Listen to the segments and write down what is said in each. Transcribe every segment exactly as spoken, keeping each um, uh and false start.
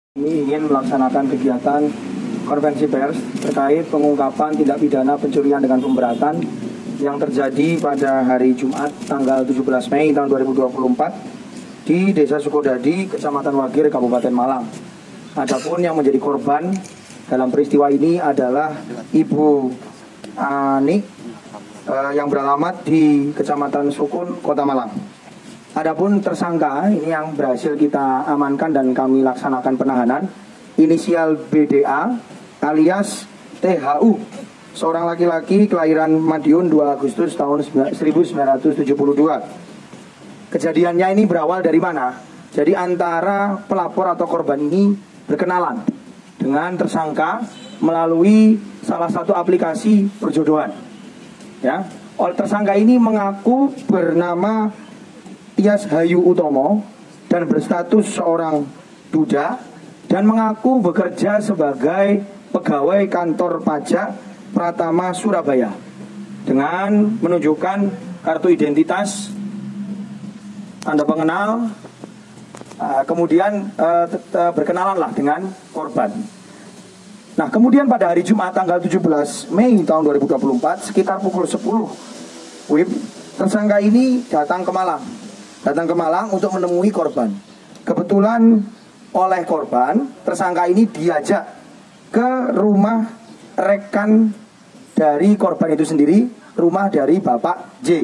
Ini ingin melaksanakan kegiatan konferensi pers terkait pengungkapan tindak pidana pencurian dengan pemberatan yang terjadi pada hari Jumat tanggal tujuh belas Mei tahun dua ribu dua puluh empat di Desa Sukodadi, Kecamatan Wagir, Kabupaten Malang. Adapun yang menjadi korban dalam peristiwa ini adalah Ibu Ani eh, yang beralamat di Kecamatan Sukun, Kota Malang. Adapun tersangka ini yang berhasil kita amankan dan kami laksanakan penahanan, inisial B D A alias T H U, seorang laki-laki kelahiran Madiun dua Agustus tahun seribu sembilan ratus tujuh puluh dua. Kejadiannya ini berawal dari mana? Jadi antara pelapor atau korban ini berkenalan dengan tersangka melalui salah satu aplikasi perjodohan. Ya, oleh tersangka ini mengaku bernama Tias Hayu Utomo dan berstatus seorang duda dan mengaku bekerja sebagai pegawai kantor pajak Pratama Surabaya dengan menunjukkan kartu identitas, tanda pengenal, kemudian berkenalanlah dengan korban. Nah, kemudian pada hari Jumat tanggal tujuh belas Mei tahun dua ribu dua puluh empat sekitar pukul sepuluh W I B, tersangka ini datang ke Malang. Datang ke Malang untuk menemui korban. Kebetulan oleh korban, tersangka ini diajak ke rumah rekan dari korban itu sendiri, rumah dari Bapak J,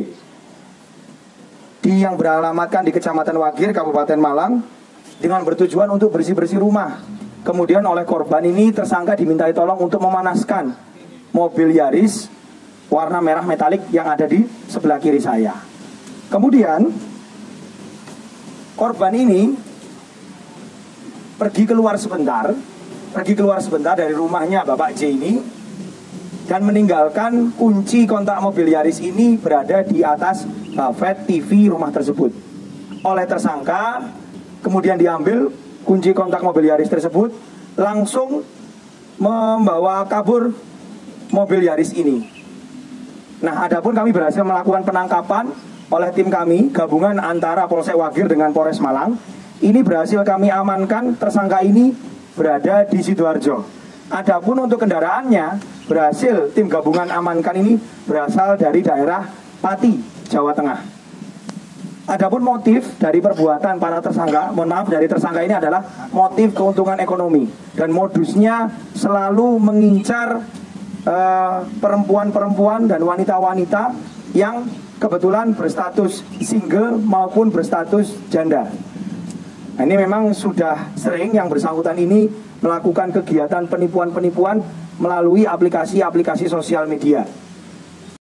di yang beralamatkan di Kecamatan Wagir, Kabupaten Malang, dengan bertujuan untuk bersih-bersih rumah. Kemudian oleh korban ini tersangka dimintai tolong untuk memanaskan mobil Yaris warna merah metalik yang ada di sebelah kiri saya. Kemudian korban ini pergi keluar sebentar, pergi keluar sebentar dari rumahnya Bapak J ini dan meninggalkan kunci kontak mobil Yaris ini berada di atas buffet T V rumah tersebut. Oleh tersangka kemudian diambil kunci kontak mobil Yaris tersebut, langsung membawa kabur mobil Yaris ini. Nah, adapun kami berhasil melakukan penangkapan oleh tim kami, gabungan antara Polsek Wagir dengan Polres Malang. Ini berhasil kami amankan, tersangka ini berada di Sidoarjo. Adapun untuk kendaraannya, berhasil tim gabungan amankan ini berasal dari daerah Pati, Jawa Tengah. Adapun motif dari perbuatan para tersangka, mohon maaf, dari tersangka ini adalah motif keuntungan ekonomi. Dan modusnya selalu mengincar perempuan-perempuan uh, dan wanita-wanita yang kebetulan berstatus single maupun berstatus janda. Nah, ini memang sudah sering yang bersangkutan ini melakukan kegiatan penipuan-penipuan melalui aplikasi-aplikasi sosial media.